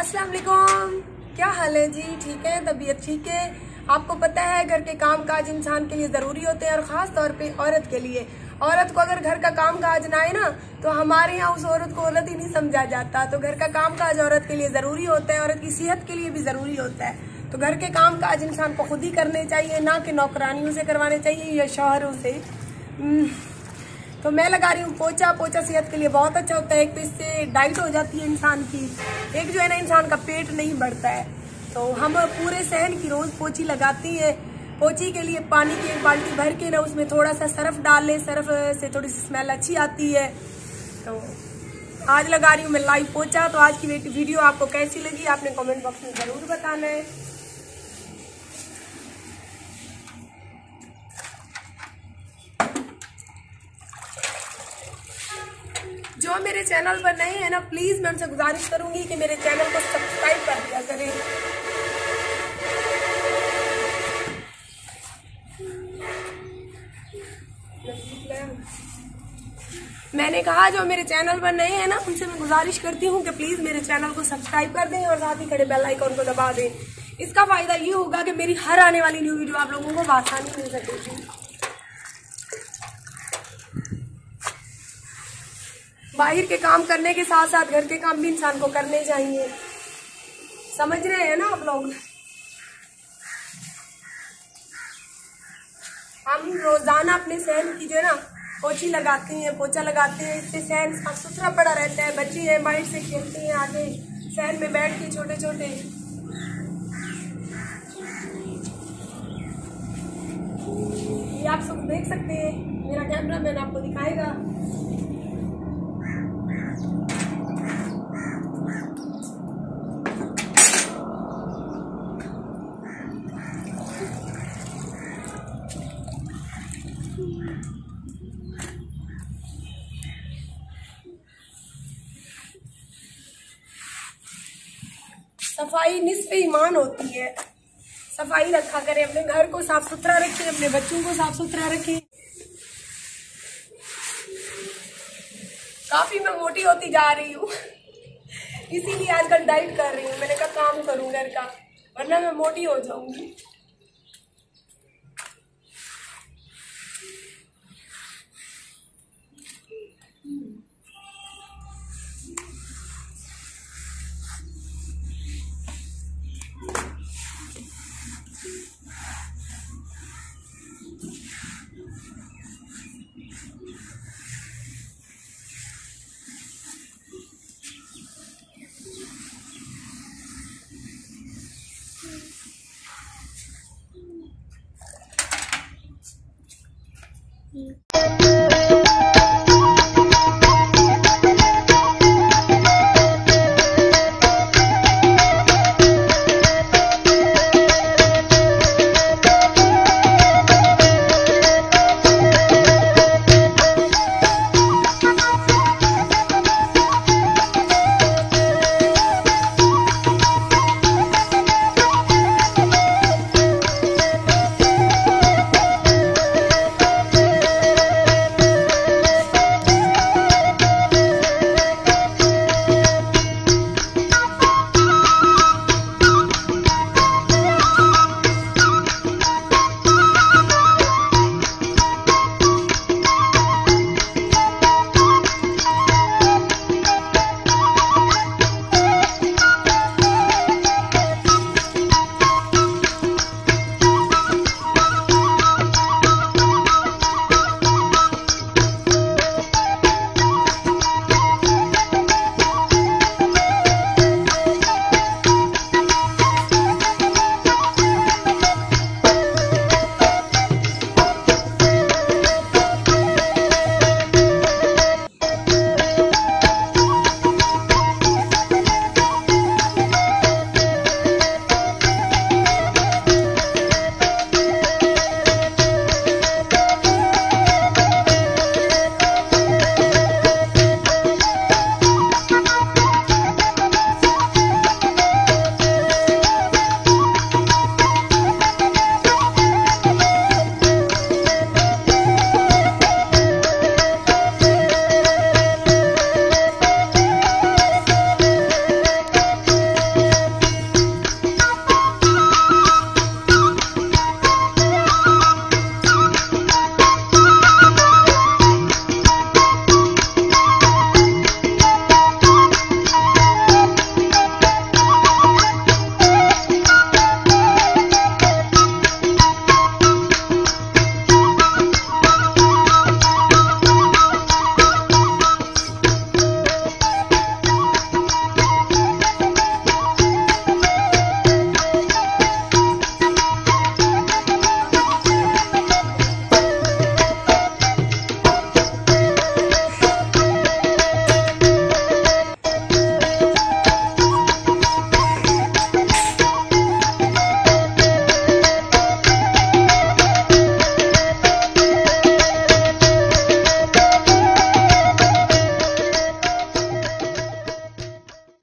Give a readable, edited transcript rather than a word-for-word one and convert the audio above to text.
अस्सलाम वालेकुम, क्या हाल है जी? ठीक है, तबीयत ठीक है। आपको पता है घर के काम काज इंसान के लिए ज़रूरी होते हैं और ख़ास तौर पे औरत के लिए। औरत को अगर घर का काम काज ना आए ना तो हमारे यहाँ उस औरत को औरत ही नहीं समझा जाता। तो घर का काम काज औरत के लिए ज़रूरी होता है, औरत की सेहत के लिए भी ज़रूरी होता है। तो घर के काम काज इंसान को खुद ही करने चाहिए, ना कि नौकरानियों से करवाने चाहिए या शौहरों से। तो मैं लगा रही हूँ पोछा। पोछा सेहत के लिए बहुत अच्छा होता है। एक तो इससे डाइट हो जाती है इंसान की, एक जो है ना इंसान का पेट नहीं बढ़ता है। तो हम पूरे सहन की रोज पोछी लगाती हैं। पोछी के लिए पानी की एक बाल्टी भर के ना उसमें थोड़ा सा सर्फ डाल लें, सर्फ से थोड़ी सी स्मेल अच्छी आती है। तो आज लगा रही हूँ मैं लाइव पोछा। तो आज की वीडियो आपको कैसी लगी आपने कमेंट बॉक्स में ज़रूर बताना है। जो मेरे चैनल पर नए हैं ना, प्लीज मैं उनसे गुजारिश करूंगी कि मेरे चैनल को सब्सक्राइब कर दिया करें। मैंने कहा जो मेरे चैनल पर नए हैं ना उनसे मैं गुजारिश करती हूँ कि प्लीज मेरे चैनल को सब्सक्राइब कर दें और साथ ही खड़े बेल आइकन को दबा दें। इसका फायदा ये होगा कि मेरी हर आने वाली न्यू वीडियो आप लोगों को आसानी मिल सकेगी। बाहर के काम करने के साथ साथ घर के काम भी इंसान को करने चाहिए। समझ रहे हैं ना आप लोग? हम रोजाना अपने सहन की जो है ना पोछी लगाते हैं, पोछा लगाते हैं। इससे सहन साफ सुथरा पड़ा रहता है। बच्चे हैं माइंड से खेलते हैं, आगे सहन में बैठ के छोटे छोटे। ये आप सब देख सकते हैं, मेरा कैमरा मैन आपको दिखाएगा। सफाई निस्फ़े ईमान होती है। सफाई रखा करें, अपने घर को साफ सुथरा रखें, अपने बच्चों को साफ सुथरा रखें। काफी मैं मोटी होती जा रही हूँ इसीलिए आजकल डाइट कर रही हूँ। मैंने कहा काम करूँ घर का, वरना मैं मोटी हो जाऊंगी।